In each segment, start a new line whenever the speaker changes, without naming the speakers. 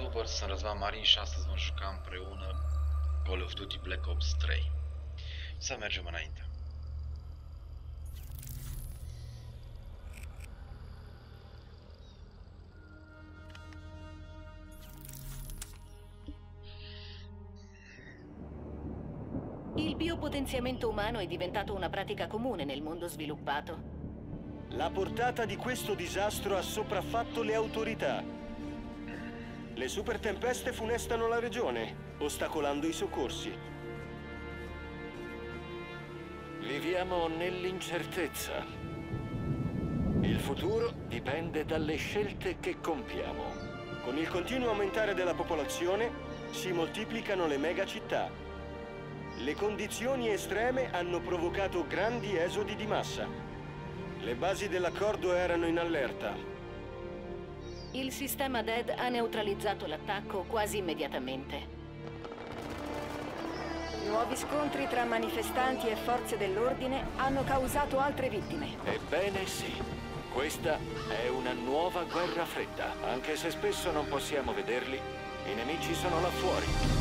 YouTuber, sunt Răzvan Marin și astăzi vom juca împreună Call of Duty Black Ops 3. Să mergem înainte.
Il biopotenziamento umano è diventato una pratica comune nel mondo sviluppato.
La portata di questo disastro ha sopraffatto le autorità. Le super tempeste funestano la regione, ostacolando i soccorsi.
Viviamo nell'incertezza. Il futuro dipende dalle scelte che compiamo.
Con il continuo aumentare della popolazione si moltiplicano le megacittà. Le condizioni estreme hanno provocato grandi esodi di massa. Le basi dell'accordo erano in allerta.
Il sistema DED ha neutralizzato l'attacco quasi immediatamente.
Nuovi scontri tra manifestanti e forze dell'ordine hanno causato altre vittime.
Ebbene sì, questa è una nuova guerra fredda. Anche se spesso non possiamo vederli, i nemici sono là fuori.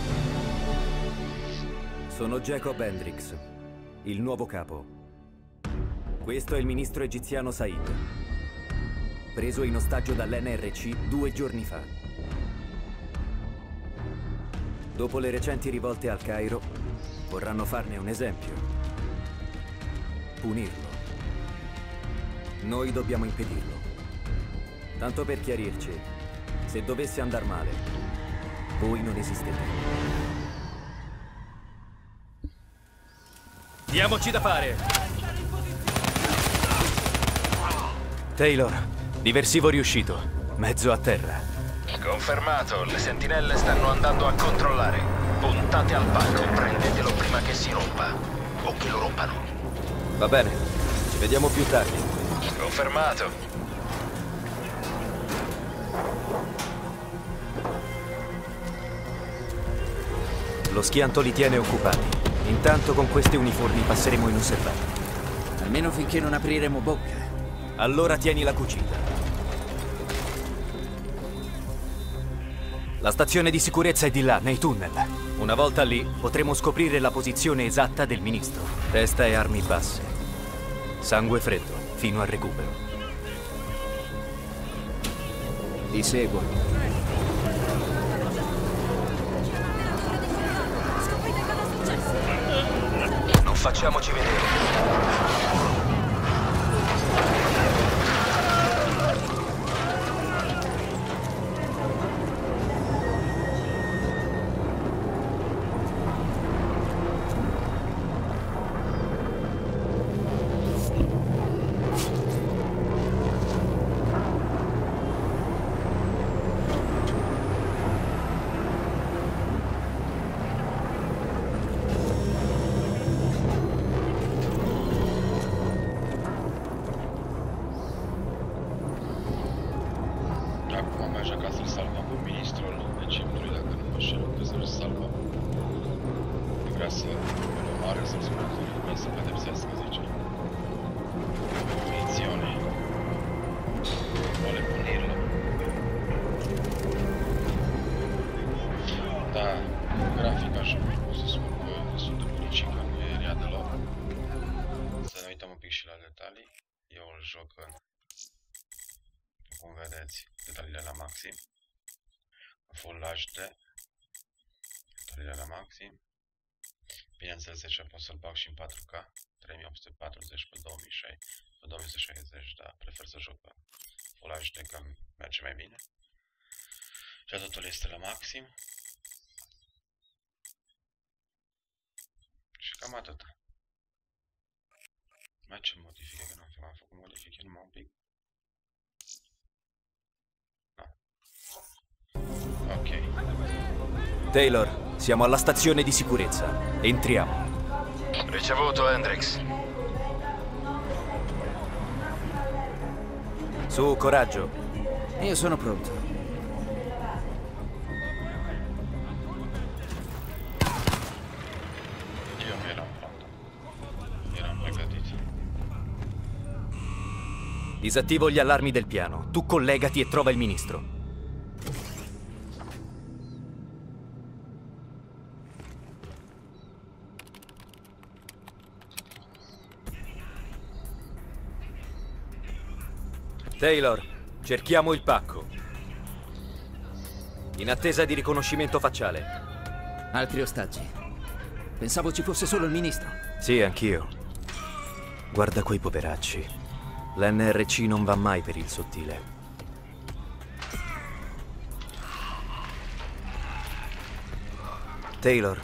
Sono Jacob Hendricks, il nuovo capo. Questo è il ministro egiziano Said, preso in ostaggio dall'NRC 2 giorni fa. Dopo le recenti rivolte al Cairo, vorranno farne un esempio. Punirlo. Noi dobbiamo impedirlo. Tanto per chiarirci, se dovesse andar male, voi non esistete. Diamoci da fare! Taylor, diversivo riuscito. Mezzo a terra.
Confermato, le sentinelle stanno andando a controllare. Puntate al pacco, prendetelo prima che si rompa. O che lo rompano.
Va bene, ci vediamo più tardi.
Confermato.
Lo schianto li tiene occupati. Intanto con queste uniformi passeremo inosservati.
Almeno finché non apriremo bocca.
Allora tieni la cucita. La stazione di sicurezza è di là, nei tunnel. Una volta lì potremo scoprire la posizione esatta del ministro. Testa e armi basse. Sangue freddo, fino al recupero.
Ti seguo.
Non facciamoci vedere.
Cum vedeți, detaliile la maxim, Full HD, detaliile la maxim. Bineînțeles, aici pot să-l bag și în 4K, 3840 pe 2160, dar prefer să joc pe Full HD, că merge mai bine. Și totul este la maxim. Și cam atât. Mai ce modifiche, că n-am făcut modifiche numai un pic. Ok.
Taylor, siamo alla stazione di sicurezza. Entriamo.
Ricevuto, Hendricks.
Su, coraggio.
Io sono pronto.
Io mi ero pronto. Eram pregătit.
Disattivo gli allarmi del piano. Tu collegati e trova il ministro. Taylor, cerchiamo il pacco. In attesa di riconoscimento facciale.
Altri ostaggi. Pensavo ci fosse solo il ministro.
Sì, anch'io. Guarda quei poveracci. L'NRC non va mai per il sottile. Taylor,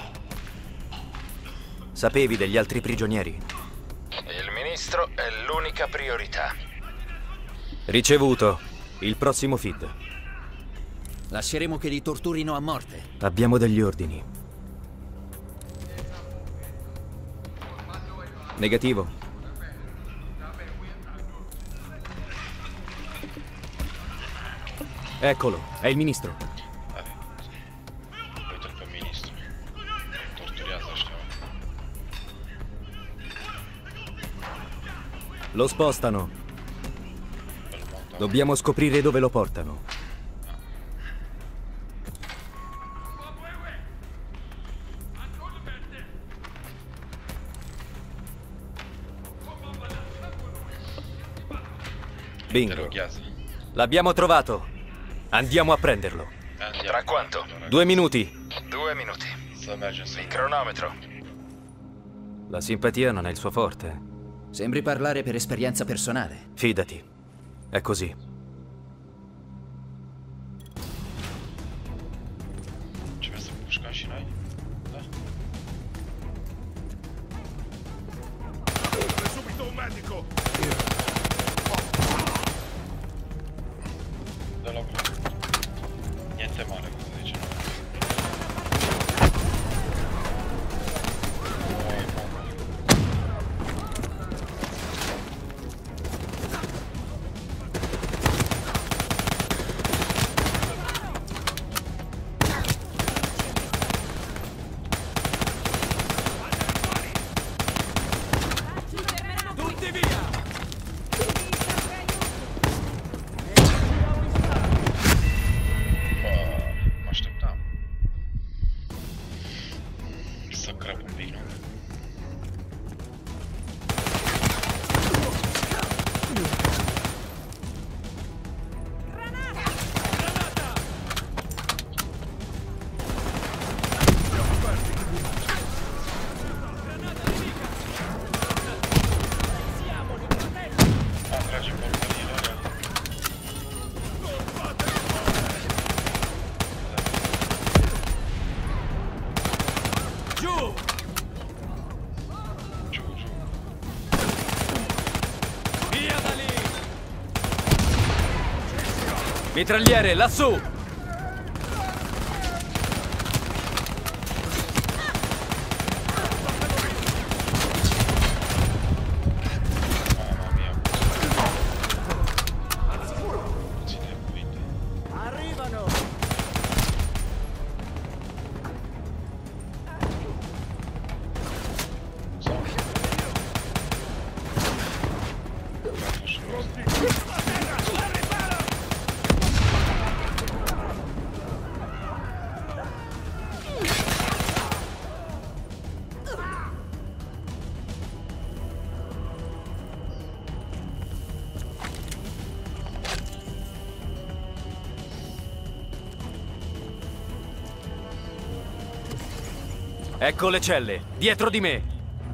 sapevi degli altri prigionieri?
Il ministro è l'unica priorità.
Ricevuto. Il prossimo feed.
Lasceremo che li torturino a morte.
Abbiamo degli ordini. Negativo. Eccolo, è il ministro.
Vabbè, poi troppo il ministro. Torturiato sta.
Lo spostano. Dobbiamo scoprire dove lo portano. Bingo. L'abbiamo trovato. Andiamo a prenderlo.
Tra quanto?
2 minuti.
2 minuti. Il cronometro.
La simpatia non è il suo forte.
Sembri parlare per esperienza personale.
Fidati. È così.
Ci messo pușca și noi? Da?
Subito un medico!
Da loc. Niente male, cosa dice.
Mitragliere, lassù! Ecco le celle, dietro di me.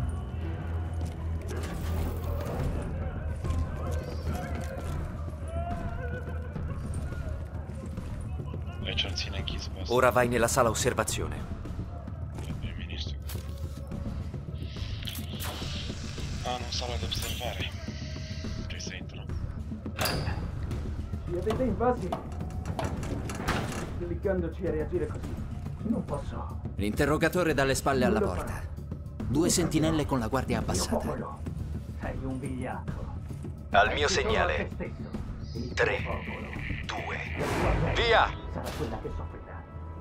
Ora vai nella sala osservazione.
Il ministro. Ah, non sala da osservare. Che se entro.
Ci avete invasi? Obbligandoci a reagire così. Non posso.
L'interrogatore dalle spalle alla porta. 2 sentinelle con la guardia abbassata.
Sei un vigliacco.
Al mio segnale. 3, 2, via!
Sarà quella che soffrirà.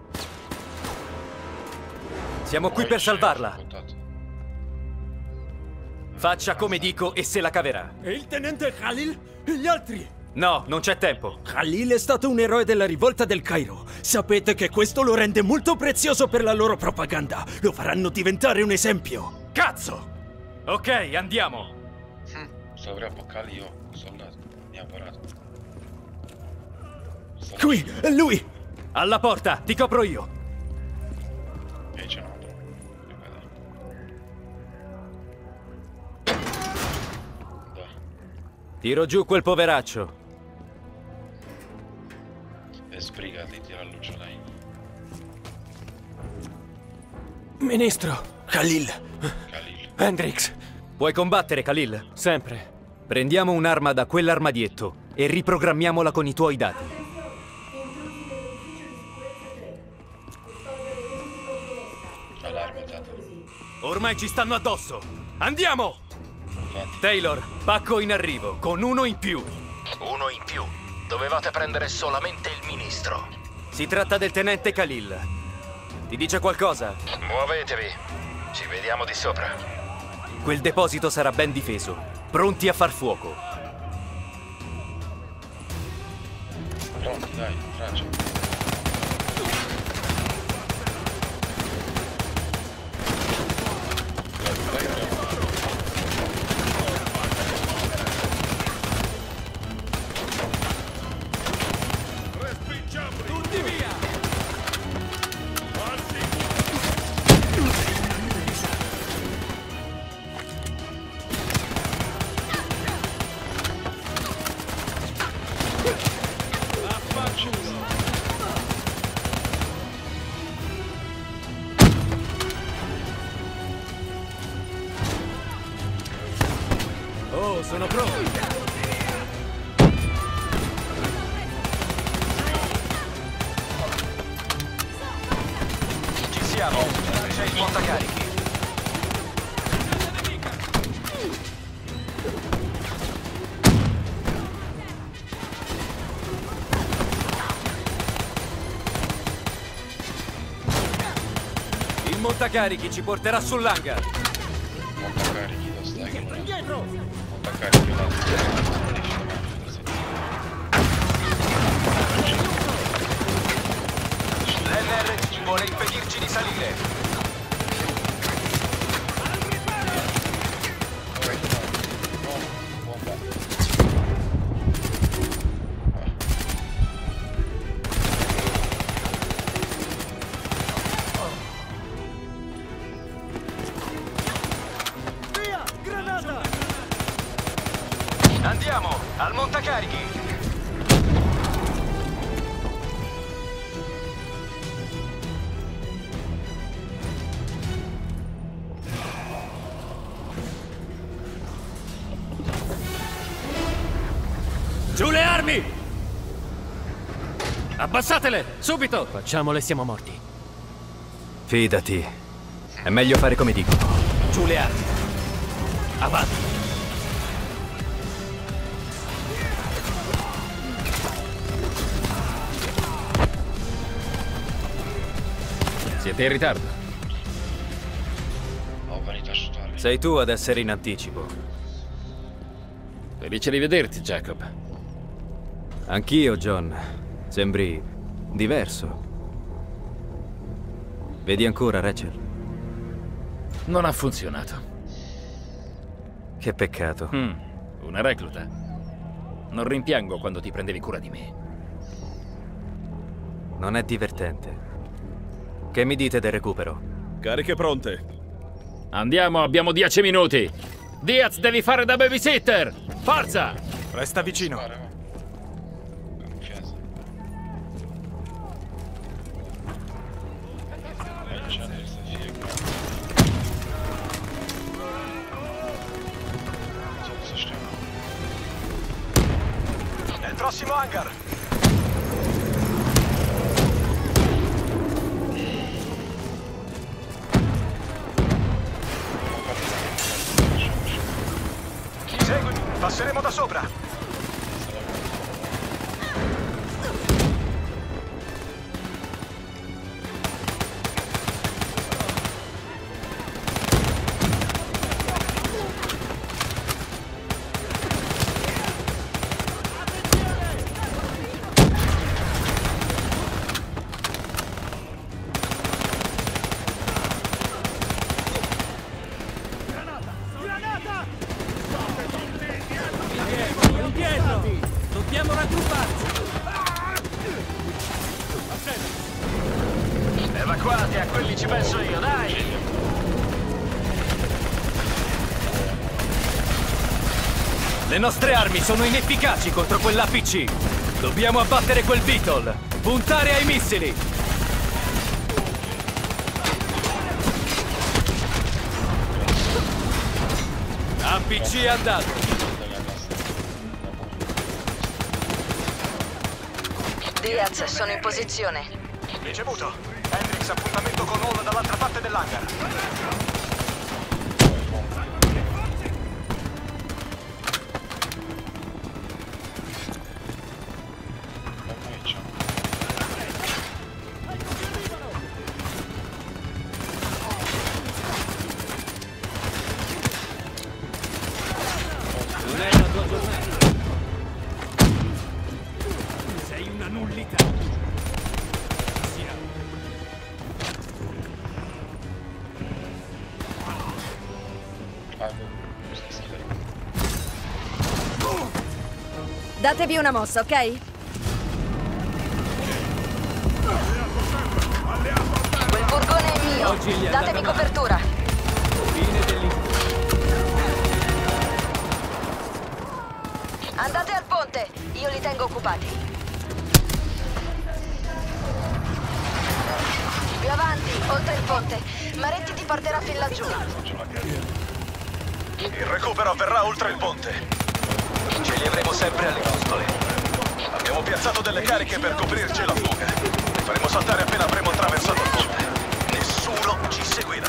Siamo qui per salvarla. Faccia come dico e se la caverà.
E il tenente Khalil? E gli altri?
No, non c'è tempo.
Khalil è stato un eroe della rivolta del Cairo. Sapete che questo lo rende molto prezioso per la loro propaganda. Lo faranno diventare un esempio.
Cazzo! Ok, andiamo.
Sovrappo Khalil, soldato. Neapărat.
Qui, è lui! Alla porta, ti copro io!
E c'è un altro. Dai.
Tiro giù quel poveraccio.
E sbrigati, tira a luce, dai.
Ministro, Khalil.
Khalil.
Hendrix.
Puoi combattere, Khalil?
Sempre.
Prendiamo un'arma da quell'armadietto e riprogrammiamola con i tuoi dati.
Allarme dato.
Ormai ci stanno addosso! Andiamo!
Infatti.
Taylor, pacco in arrivo, con uno in più.
Uno in più. Dovevate prendere solamente il ministro.
Si tratta del tenente Khalil. Ti dice qualcosa?
Muovetevi. Ci vediamo di sopra.
Quel deposito sarà ben difeso, pronti a far fuoco.
Pronti, dai, traccia.
Oh, sono pronti!
Ci siamo. C'è il montacarichi.
Il montacarichi ci porterà sull'hangar.
Montacarichi, lo stai che non è. Montacarichi, là.
L'NRC vuole impedirci di salire. Andiamo, al montacarichi!
Giù le armi! Abbassatele, subito! Facciamole, siamo morti.
Fidati, è meglio fare come dico.
Giù le armi! Avanti! Siete in ritardo.
Ho venito a sudare.
Sei tu ad essere in anticipo.
Felice di vederti, Jacob.
Anch'io, John. Sembri diverso. Vedi ancora Rachel?
Non ha funzionato.
Che peccato.
Una recluta. Non rimpiango quando ti prendevi cura di me.
Non è divertente. Che mi dite del recupero?
Cariche pronte.
Andiamo, abbiamo 10 minuti. Diaz, devi fare da babysitter. Forza!
Resta vicino.
Spara, va. Confianza. C'è questa figa. Cosa stiamo?
Nel prossimo hangar! Seguimi, passeremo da sopra! evacuati, a quelli ci penso io, dai!
Le nostre armi sono inefficaci contro quell'APC. Dobbiamo abbattere quel Beetle. Puntare ai missili. APC è andato.
Diaz, sono in posizione.
Ricevuto. Hendrix, appuntamento con Hall dall'altra parte dell'hangar.
Non è la tua giornata. Sei una nullità.
Datevi una mossa, ok?
Quel furgone è mio. Datemi copertura. Andate al ponte. Io li tengo occupati. Più avanti, oltre il ponte. Maretti ti porterà fin laggiù.
Il recupero avverrà oltre il ponte. Ce li avremo sempre alle costole. Abbiamo piazzato delle cariche per coprirci la fuga. Le faremo saltare appena avremo attraversato il ponte. Nessuno ci seguirà.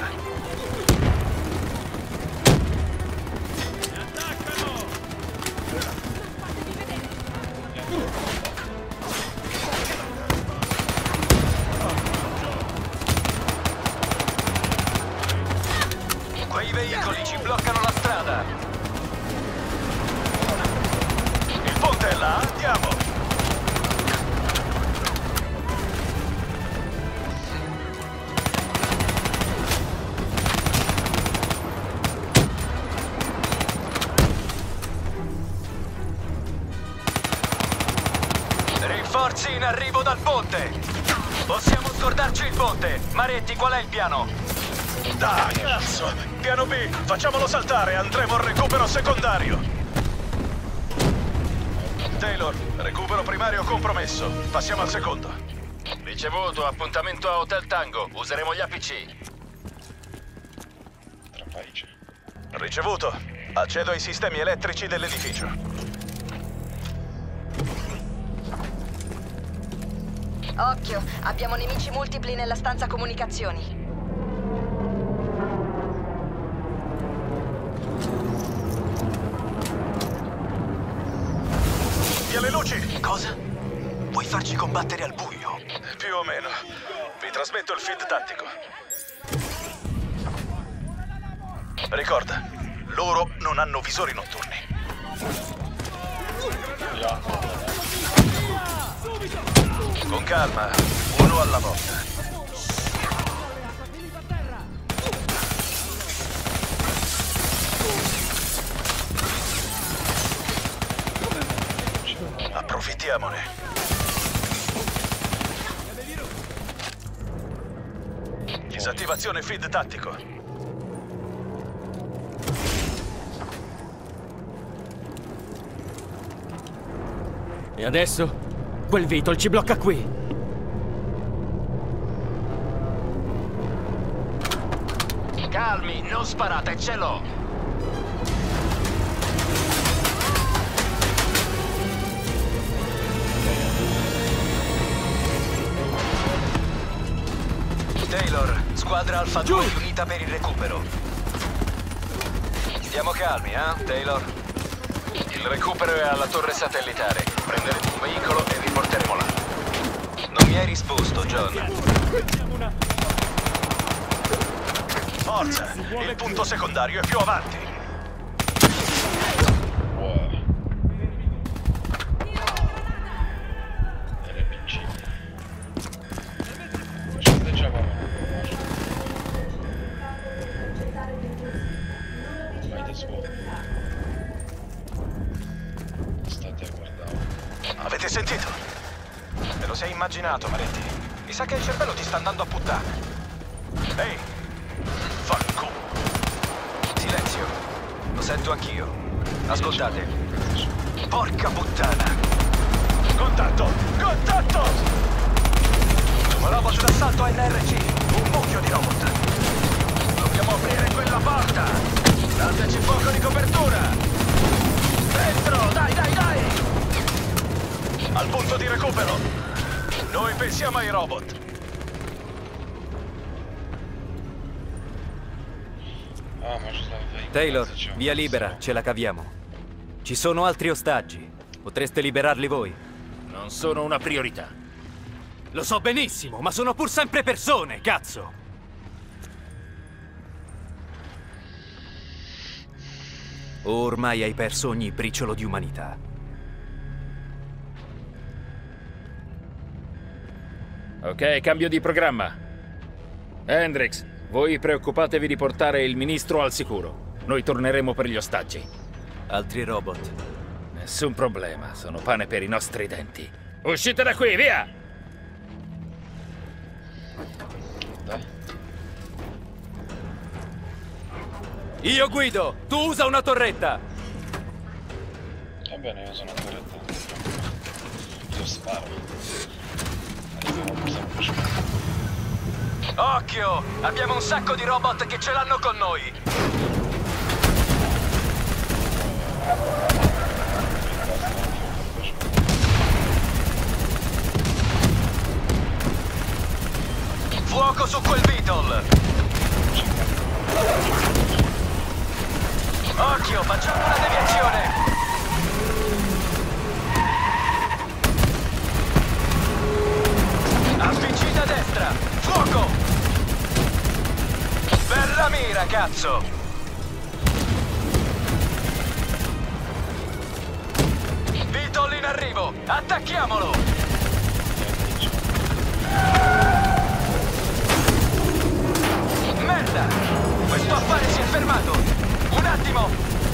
Quei veicoli ci bloccano la strada. Il ponte è là, andiamo! Rinforzi in arrivo dal ponte! Possiamo scordarci il ponte! Maretti, qual è il piano? Dai, cazzo! Piano B, facciamolo saltare, andremo al recupero secondario! Taylor, recupero primario compromesso. Passiamo al secondo. Ricevuto, appuntamento a Hotel Tango. Useremo gli APC. Ricevuto. Accedo ai sistemi elettrici dell'edificio.
Occhio, abbiamo nemici multipli nella stanza comunicazioni.
Via le luci! Cosa? Vuoi farci combattere al buio? Più o meno. Vi trasmetto il feed tattico. Ricorda, loro non hanno visori notturni. Con calma, uno alla volta. Approfittiamone. Disattivazione feed tattico.
E adesso? Quel Beetle ci blocca qui.
Calmi, non sparate, ce l'ho. Taylor, squadra Alfa 2 riunita per il recupero. Stiamo calmi, Taylor? Il recupero è alla torre satellitare. Prenderemo un veicolo e riporteremo là. Non mi hai risposto, John. Forza! Il punto secondario è più avanti. Avete sentito? Me lo sei immaginato, Maretti. Mi sa che il cervello ti sta andando a puttane. Ehi! Fanculo! Silenzio! Lo sento anch'io. Ascoltate. Porca puttana! Contatto! Contatto! Un robot d'assalto a NRC! Un mucchio di robot! Dobbiamo aprire quella porta! Dateci fuoco di copertura! Dentro! Dai, dai, dai! Al punto di recupero! Noi pensiamo ai robot!
Taylor, via libera, ce la caviamo. Ci sono altri ostaggi. Potreste liberarli voi.
Non sono una priorità.
Lo so benissimo, ma sono pur sempre persone, cazzo! Ormai hai perso ogni briciolo di umanità.
Ok, cambio di programma. Hendrix, voi preoccupatevi di portare il ministro al sicuro. Noi torneremo per gli ostaggi.
Altri robot.
Nessun problema, sono pane per i nostri denti. Uscite da qui, via!
Io guido, tu usa una torretta.
Va bene, io uso una torretta. Io sparo.
Occhio! Abbiamo un sacco di robot che ce l'hanno con noi! Fuoco su quel Beetle! Occhio, facciamo una deviazione! APC da destra! Fuoco! Bella mira, cazzo! Beetle in arrivo! Attacchiamolo! Merda! Questo affare si è fermato! Un attimo!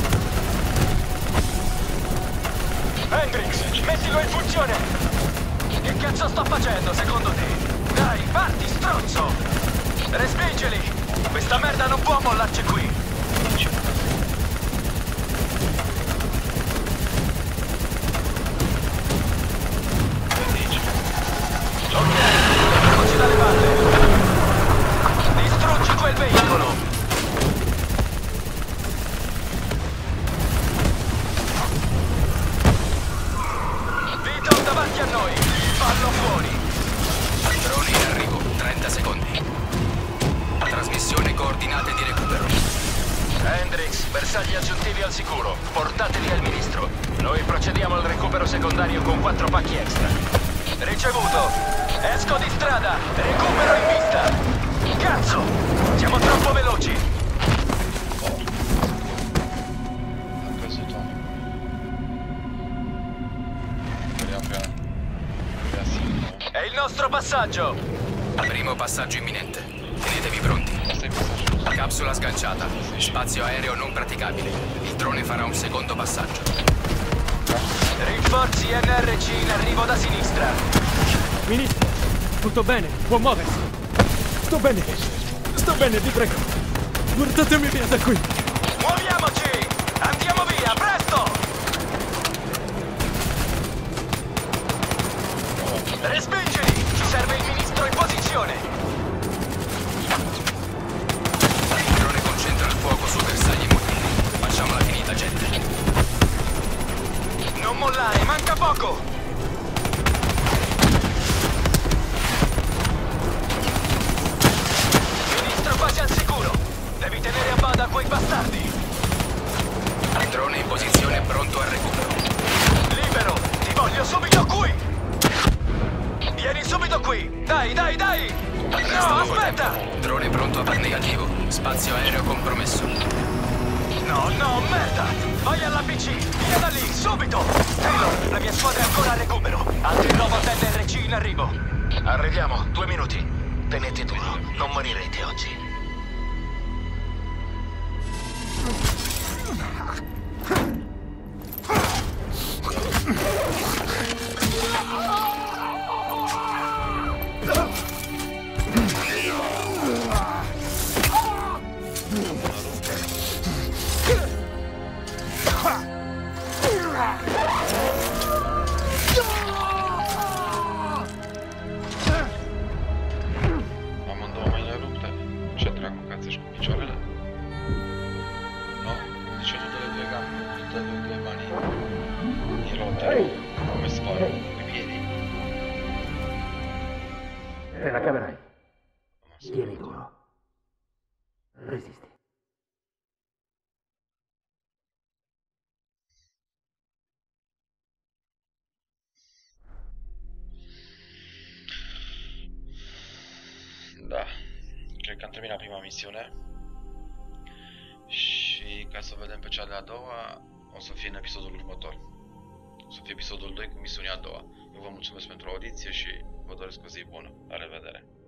Hendrix, mettilo in funzione! Che cazzo sto facendo, secondo te? Dai, parti, stronzo! Respingili! Questa merda non può mollarci qui! Ok, leviamoci dalle palle! Distruggi quel veicolo! Beetle davanti a noi! Fallo fuori!
Drone in arrivo, 30 secondi. Trasmissione coordinate di recupero.
Hendrix, bersagli aggiuntivi al sicuro. Portateli al ministro. Noi procediamo al recupero secondario con 4 pacchi extra. Ricevuto. Esco di strada. Recupero in vista. Cazzo! Siamo troppo veloci. È il nostro passaggio.
Primo passaggio imminente. Tenetevi pronti. Capsula sganciata. Spazio aereo non praticabile. Il drone farà un secondo passaggio.
Rinforzi NRC in arrivo da sinistra.
Ministro, tutto bene? Può muoversi? Sto bene, vi prego. Portatemi via da qui.
Muoviamoci! Andiamo via, presto! Respingili! Ci serve il ministro in posizione!
Il drone concentra il fuoco su bersagli mobili. Facciamola finita, gente.
Non mollare, manca poco! Ministro quasi al sicuro! Devi tenere a bada quei bastardi!
Il drone in posizione pronto al recupero.
Libero! Ti voglio subito qui! Vieni subito qui! Dai, dai, dai! No, aspetta!
Drone pronto per negativo. Spazio aereo compromesso.
No, no, merda! Vai all'APC! Via da lì, subito! Taylor, la mia squadra è ancora a recupero! Altri robot NRC in arrivo! Arriviamo, 2 minuti. Tenete duro, non morirete oggi.
Tieni duro. Resisti.
Da, cred că am terminat prima misiune și ca să vedem pe cea de-a doua o să fie în episodul următor. O să fie episodul 2 cu misiunea a doua. Eu vă mulțumesc pentru audiție și vă doresc o zi bună. La revedere!